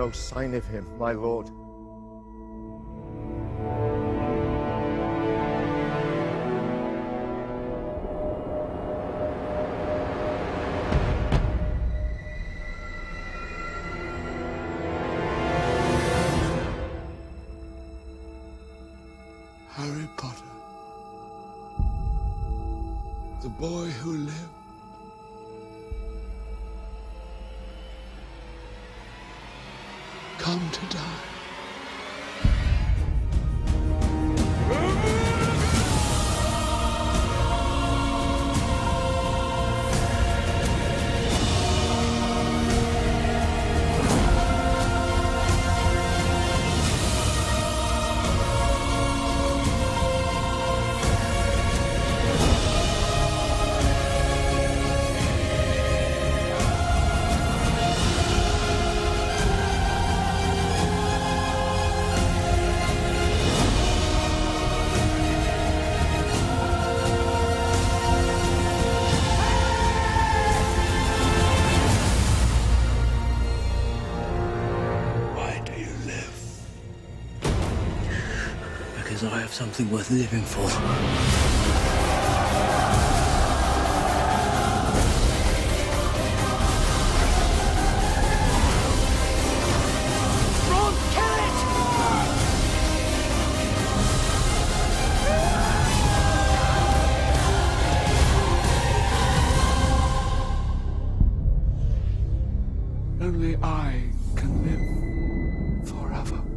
no sign of him, my lord. Harry Potter, the boy who lived, come to die. Because I have something worth living for. Ron, kill it! Only I can live forever.